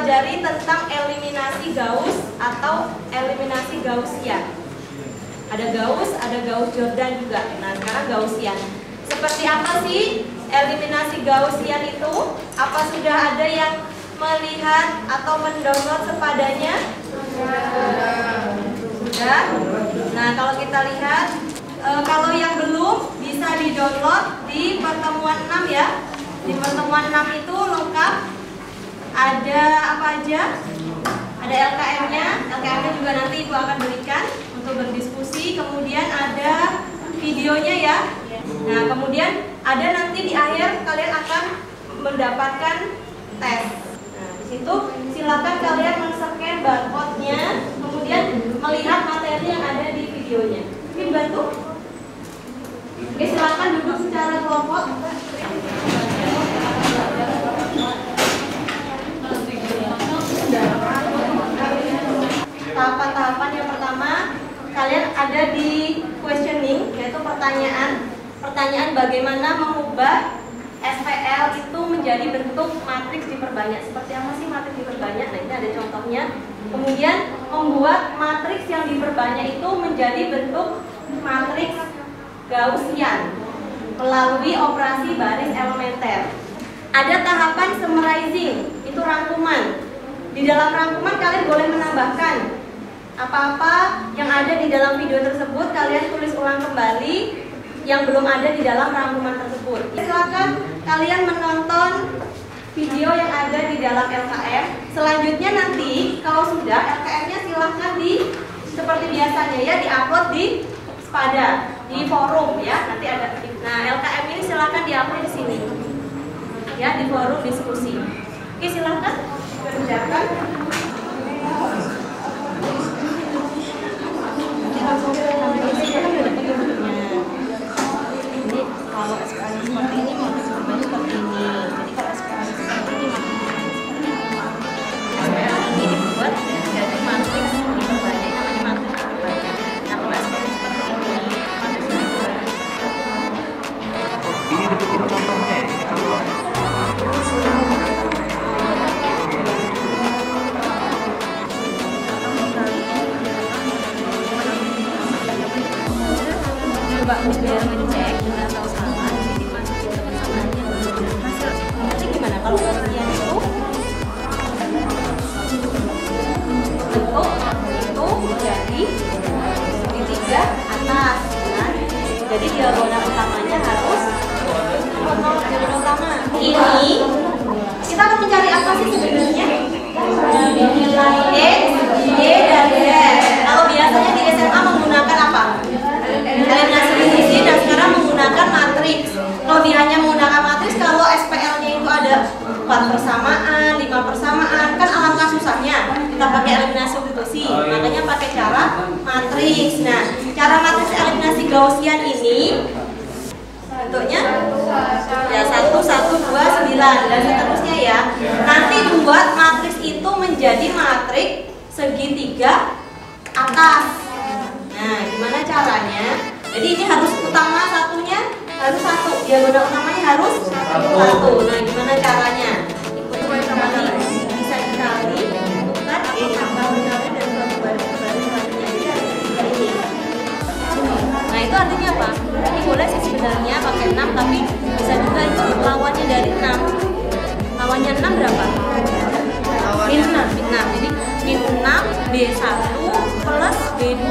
mempelajari tentang eliminasi Gauss atau eliminasi Gaussian. Ada Gauss Jordan juga. Nah, sekarang Gaussian. Seperti apa sih eliminasi Gaussian itu? Apa sudah ada yang melihat atau mendownload sepadanya? Sudah. Nah, kalau kita lihat, kalau yang belum bisa di-download di pertemuan 6 ya. Di pertemuan 6 itu lengkap. Ada apa aja? Ada LKM-nya. LKM-nya juga nanti Ibu akan berikan untuk berdiskusi. Kemudian ada videonya ya. Nah, kemudian ada nanti di akhir kalian akan mendapatkan tes. Nah, di situ silakan kalian men-scan barcode-nya, kemudian melihat materi yang ada di videonya. Mungkin bantu? Oke, silakan duduk secara kelompok. Tahapan-tahapan yang pertama, kalian ada di questioning, yaitu pertanyaan bagaimana mengubah SPL itu menjadi bentuk matriks diperbanyak. Seperti apa sih matriks diperbanyak? Nah, ini ada contohnya. Kemudian membuat matriks yang diperbanyak itu menjadi bentuk matriks Gaussian melalui operasi baris elementer. Ada tahapan summarizing, itu rangkuman. Di dalam rangkuman kalian boleh menambahkan apa-apa yang ada di dalam video tersebut, kalian tulis ulang kembali yang belum ada di dalam rangkuman tersebut. Silakan kalian menonton video yang ada di dalam LKM. Selanjutnya nanti kalau sudah LKM-nya silahkan seperti biasanya ya diupload di Spada, di forum ya. Nanti ada. Nah, LKM ini silahkan diupload di sini. Ya, di forum diskusi. Oke, silahkan kerjakan. Ini kalau SPL seperti ini maka seperti ini. Jadi kalau SPL seperti ini maka ini dibuat jadi matriks diperbanyak, namanya matriks diperbanyak. Nah, kalau SPL seperti ini matriks diperbanyak. Ini deketin contohnya ya. Coba biar ngecek atau salah jadi masukin ke persamaannya hasil nanti gimana kalau kalian itu bentuk itu jadi segitiga atas kan? Jadi diagonal utamanya harus diagonal utama. Ini kita akan mencari apa sih sebenarnya? Nilai X, Y, dan Z. Kalau biasanya di SMA menggunakan apa? Eliminasi divisi, dan sekarang menggunakan matriks. Kalau dia hanya menggunakan matriks, kalau SPL-nya itu ada 4 persamaan, 5 persamaan, kan alangkah susahnya kita pakai eliminasi divisi. Makanya pakai cara matriks. Nah, cara matriks eliminasi Gaussian ini bentuknya ya 1, 1, 2, 9 dan seterusnya ya. Nanti buat matriks itu menjadi matriks segitiga atas. Nah, gimana caranya? Jadi ini harus utama satunya harus 1, diagonal utamanya harus 1. Nah, gimana caranya? Ikuti kembali, bisa dikali, tukar atau tambah berkali dan suatu baris ke baris selanjutnya. Ini. Nah, itu artinya apa? Ini boleh sih sebenarnya pakai 6, tapi bisa juga itu lawannya dari 6. Lawannya 6 berapa? Min 6. Jadi min 6 B1 plus B2.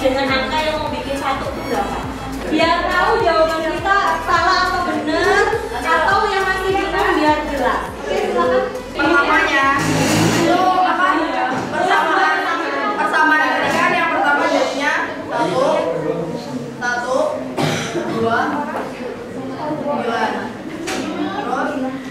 dengan angka yang mau bikin 1 itu berapa? Biar tahu jawaban kita salah atau benar, atau yang masih bingung biar jelas. Oke, silakan. Pertamanya itu apa? Persamaan ini kan yang pertama jadinya 1, 2, 9. Terus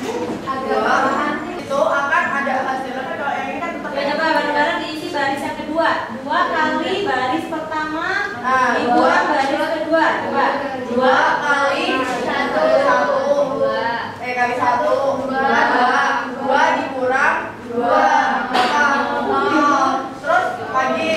2 itu akan ada hasilnya kan kalau yang ini kan tetap. Ya, coba bareng-bareng diisi baris yang kedua. 2 kali baris pertama dikurang baris kedua. Coba 2 kali 1 kali 1 2 dikurang 2 terus lagi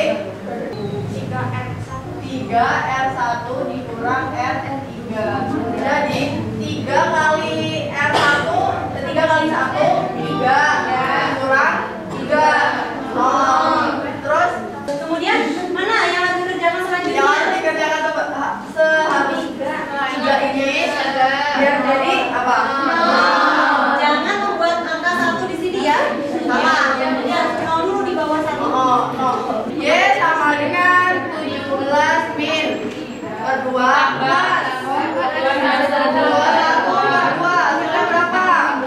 3R1 dikurang R3 jadi 3 kali R1 3 kali 1 3 dikurang 3 terus kemudian mana yang harus dikerjakan selanjutnya? yang harus dikerjakan sehabis 3 ini biar jadi apa? Jangan membuat angka 1 di sini ya. Salah. Jadi harus 0 dulu di bawah 1. Y sama dengan 17 min per 2 hasilnya berapa?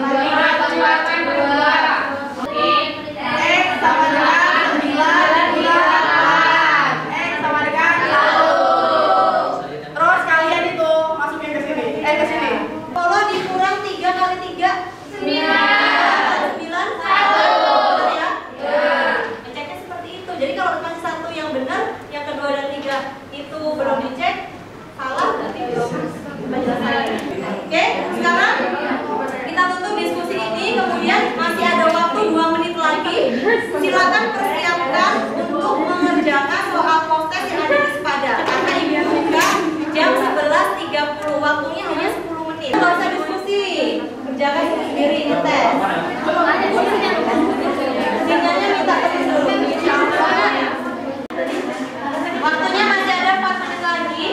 X sama dengan 9 X sama dengan 1 terus kalian itu masukin ke sini ke sini Kalau dikurang 3 kali 3 9 ya. Ngeceknya seperti itu. Jadi kalau masih 1 yang benar, yang kedua dan 3 itu belum dicek, salah berarti belum penjelasan. Oke, sekarang kita tutup diskusi ini. Kemudian masih ada waktu 2 menit lagi. Silakan persiapkan untuk mengerjakan soal post-test yang ada di Sepada. Karena ibu buka jam 11.30, waktunya hanya 10 menit. Nggak usah diskusi, kerjakan sendiri ini tes. Sinyalnya minta ketik dulu. Waktunya masih ada 4 menit lagi.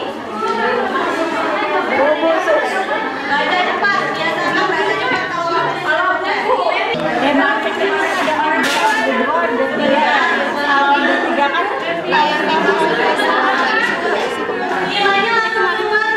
Baca cepat, biasakan baca cepat kalau udah. Nilainya langsung keluar.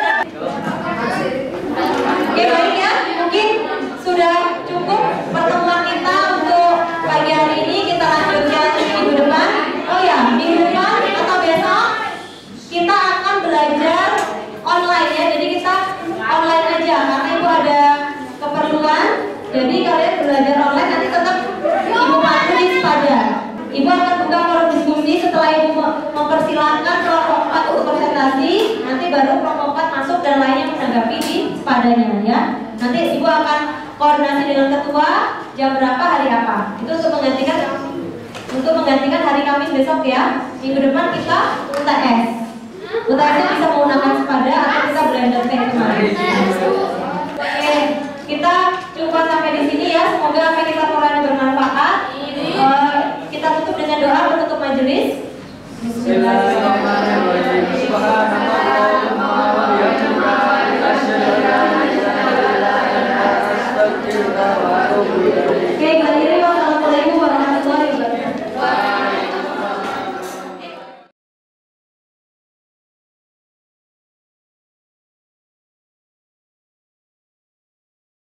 Oke, baik ya. Mungkin sudah cukup pertemuan kita untuk pagi hari ini. Kita lanjutkan minggu depan. Oh ya, minggu depan atau besok kita akan belajar online ya. Jadi kita online aja karena ibu ada keperluan. Jadi kalian belajar online, nanti tetap ibu pandu di Sepada. Ibu akan buka forum diskusi setelah ibu mempersilahkan kelompok 4 untuk presentasi. Nanti baru kelompok 4 masuk dan lainnya menanggapi di Sepadanya ya. Nanti ibu akan koordinasi dengan ketua jam berapa, hari apa. Itu untuk menggantikan hari Kamis besok ya. Minggu depan kita UTS. UTS itu bisa menggunakan Sepada atau kita blender kayak kemarin. Oke, kita cukup sampai di sini ya. Semoga apa yang kita peroleh bermanfaat. Kita tutup dengan doa penutup majelis. Bismillahirrahmanirrahim.